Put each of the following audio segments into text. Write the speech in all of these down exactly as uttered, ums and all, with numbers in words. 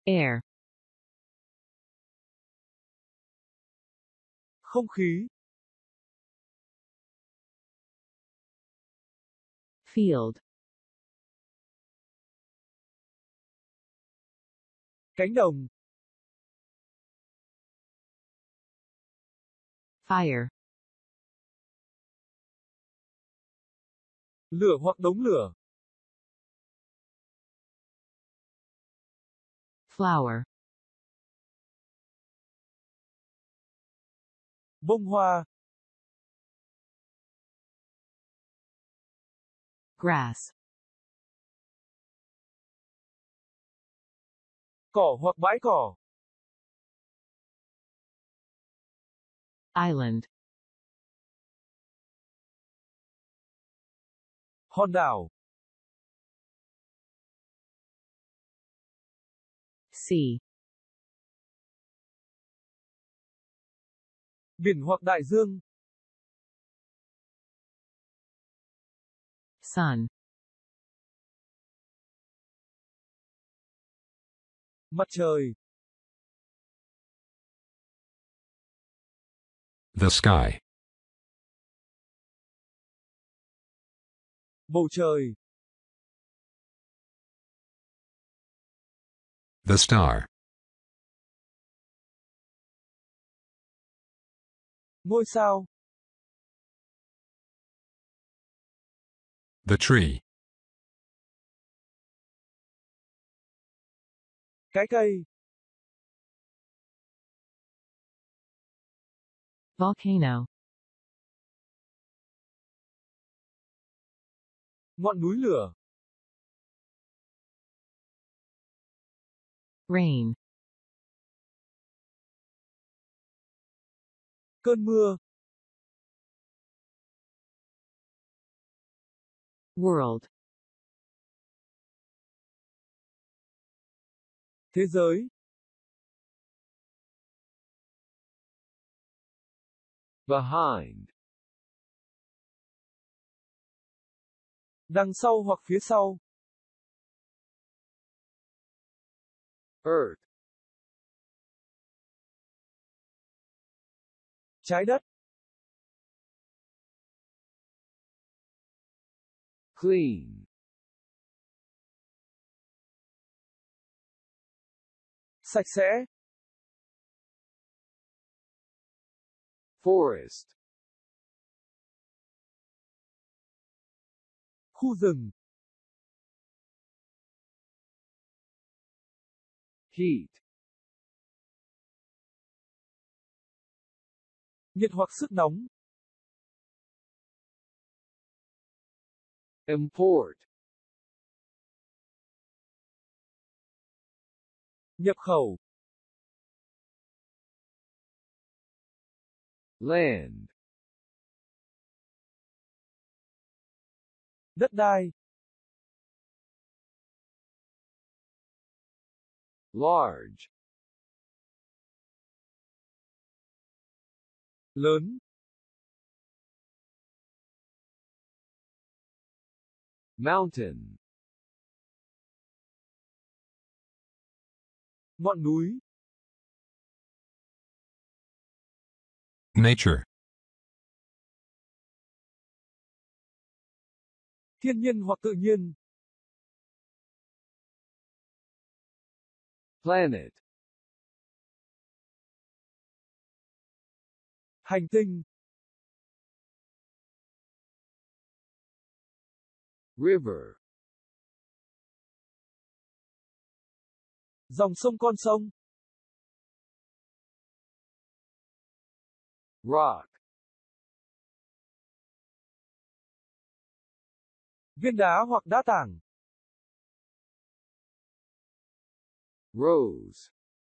Air. Không khí. Field. Cánh đồng. Fire. Lửa hoặc đống lửa. Flower. Bông hoa. Grass. Cỏ hoặc bãi cỏ. Island. Hòn đảo. Sea. Biển hoặc đại dương. Sun. Mặt trời. The sky. Bầu trời. The star. Ngôi sao. The tree. Cái cây. Volcano. Ngọn núi lửa. Rain. Cơn mưa. World. Thế giới. Behind. Đằng sau hoặc phía sau. Earth. Trái đất. Clean. Sạch sẽ. Forest. Khu rừng. Heat. Nhiệt hoặc sức nóng. Import. Nhập khẩu. Land. Đất đai. Large. Lớn. Mountain. Ngọn núi. Nature. Thiên nhiên hoặc tự nhiên. Planet. Hành tinh. River. Dòng sông con sông. Rock. Viên đá hoặc đá tảng. Rose.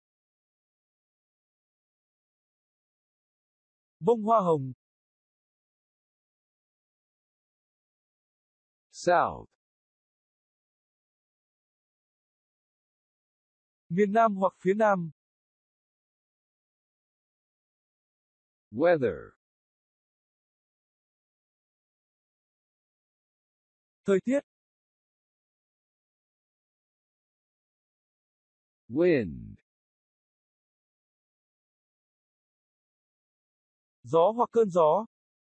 Bông hoa hồng. South. Miền Nam hoặc phía Nam. Weather. Thời tiết. Wind. Gió hoặc cơn gió.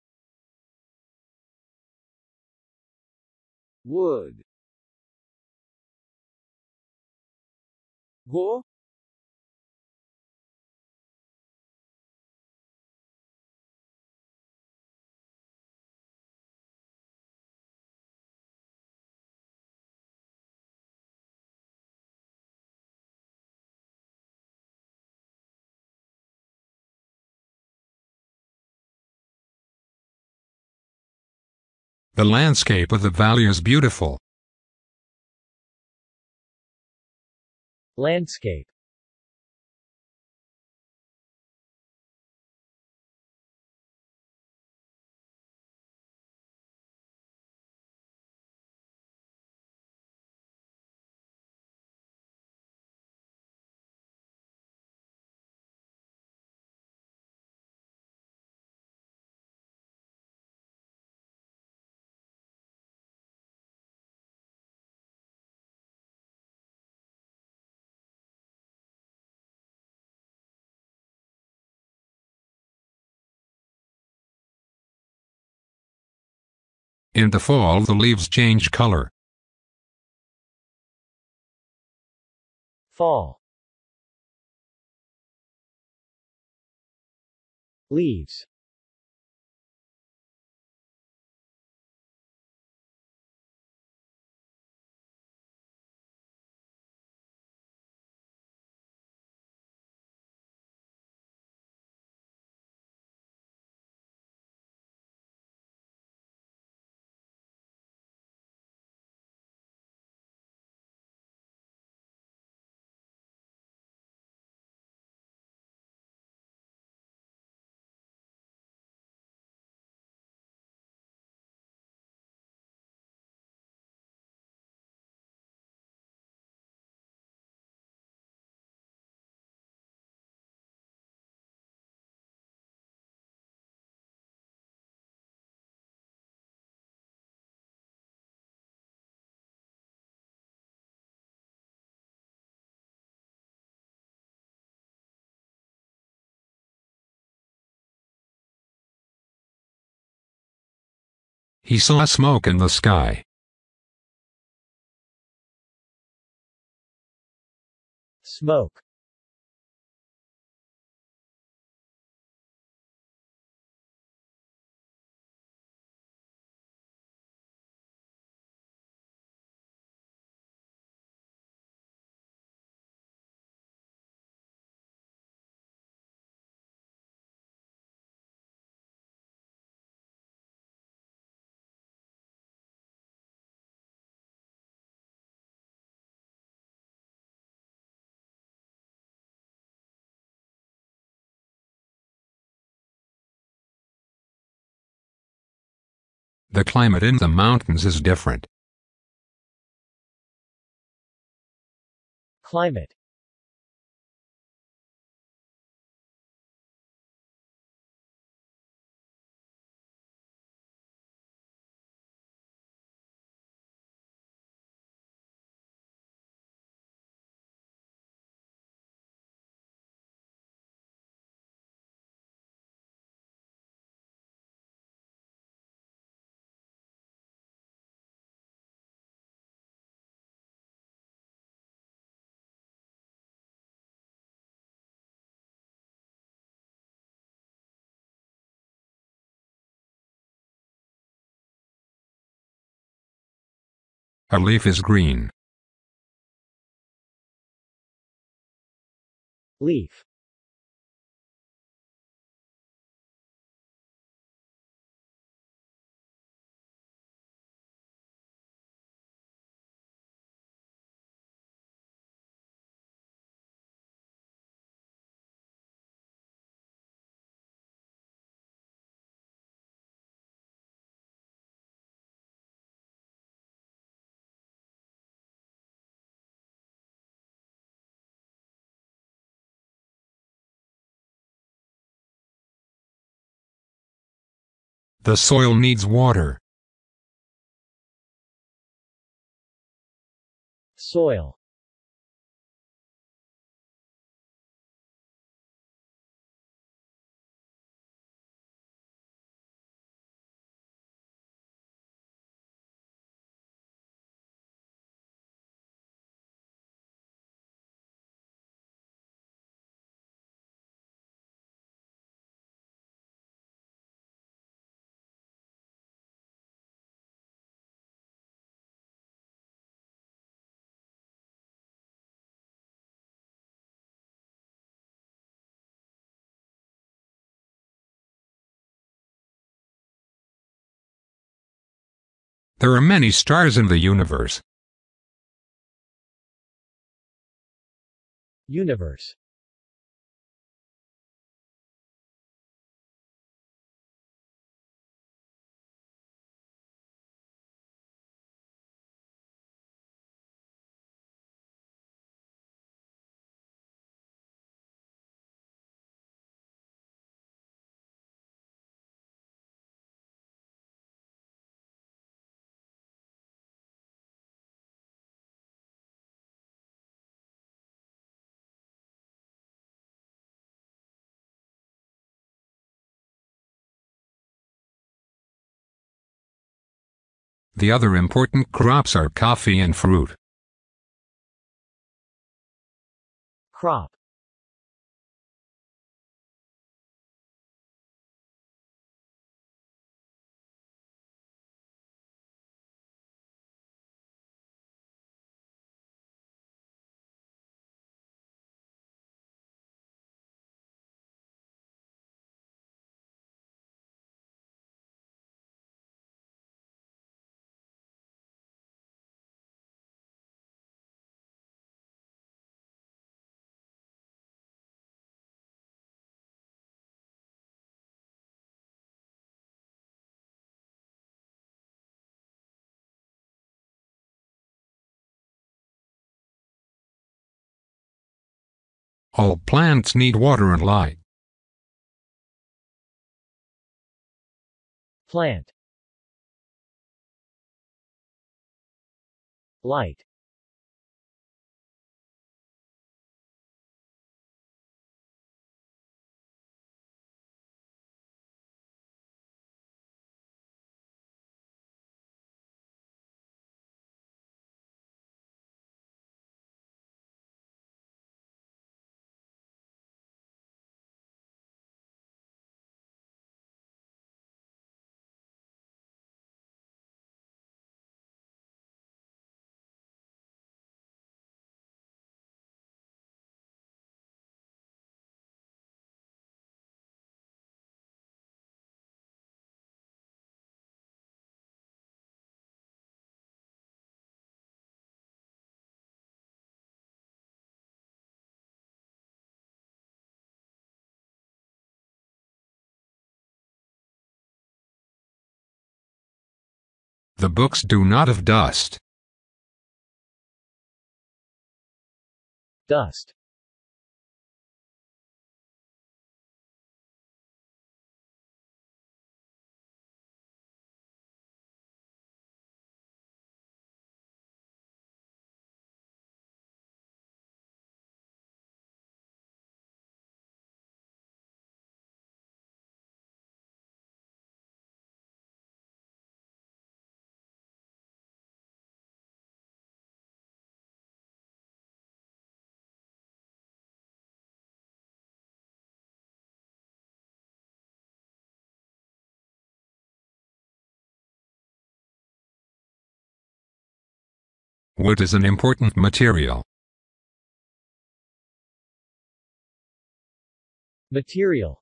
Wood. Gỗ. The landscape of the valley is beautiful. Landscape. In the fall, the leaves change color. Fall. Leaves. He saw smoke in the sky. Smoke. The climate in the mountains is different. Climate. A leaf is green. Leaf. The soil needs water. Soil. There are many stars in the universe. Universe. The other important crops are coffee and fruit. Crop. All plants need water and light. Plant. Light. The books do not have dust. Dust. Wood is an important material. Material.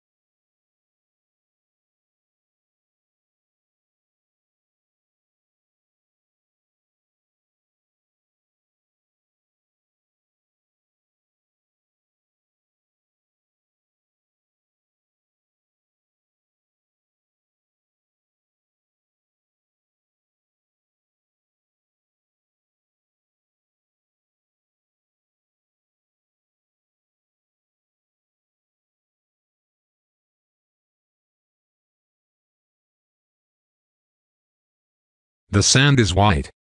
The sand is white.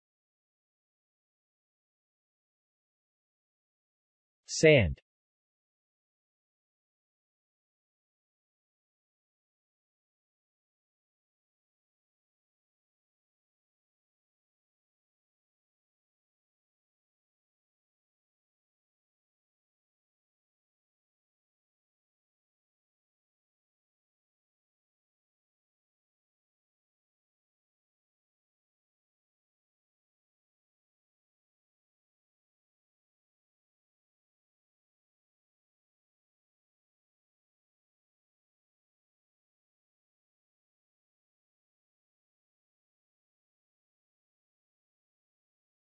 Sand.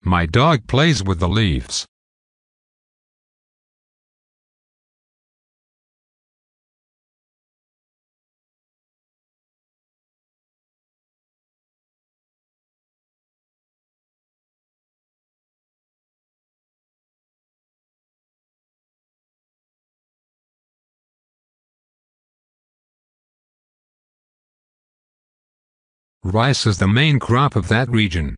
My dog plays with the leaves. Rice is the main crop of that region.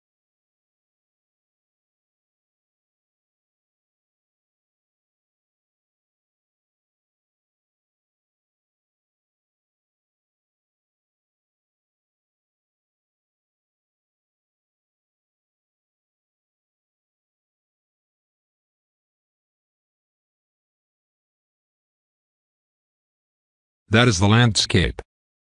That is the landscape.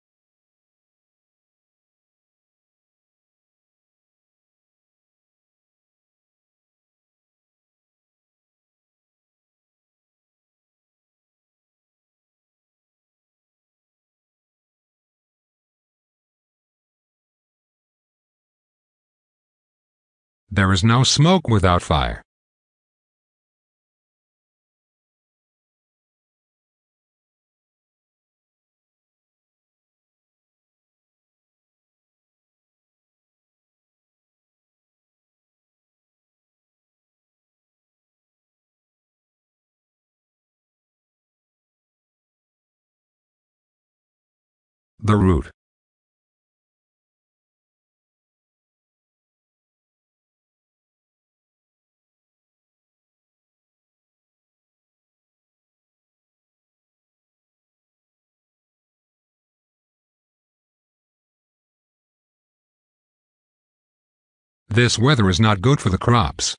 There is no smoke without fire. The root. This weather is not good for the crops.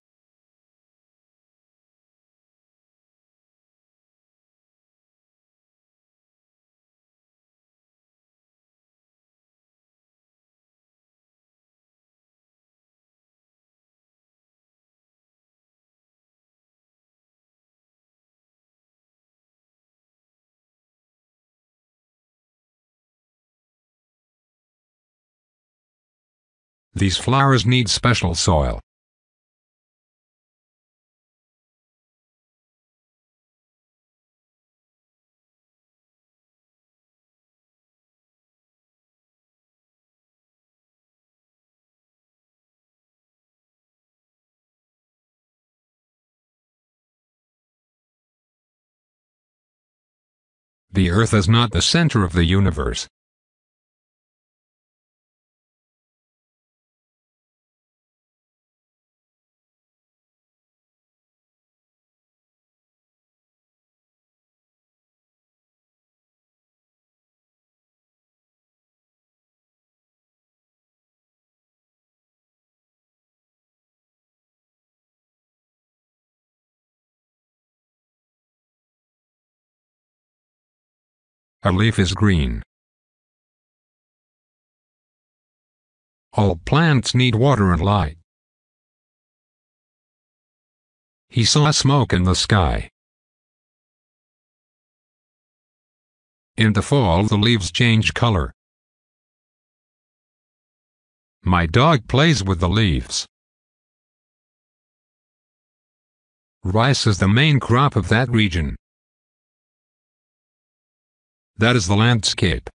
These flowers need special soil. The earth is not the center of the universe. A leaf is green. All plants need water and light. He saw smoke in the sky. In the fall, the leaves change color. My dog plays with the leaves. Rice is the main crop of that region. That is the landscape.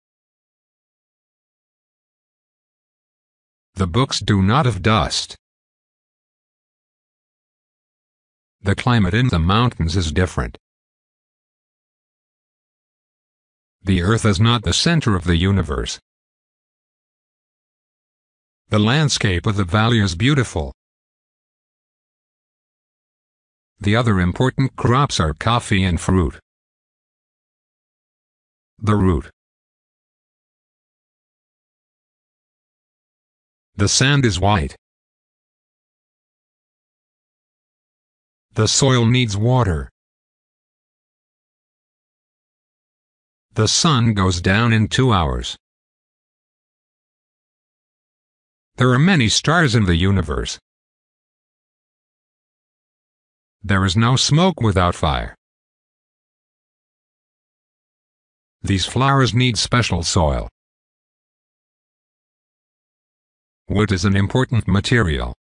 The books do not have dust. The climate in the mountains is different. The earth is not the center of the universe. The landscape of the valley is beautiful. The other important crops are coffee and fruit. The root. The sand is white. The soil needs water. The sun goes down in two hours. There are many stars in the universe. There is no smoke without fire. These flowers need special soil. Wood is an important material.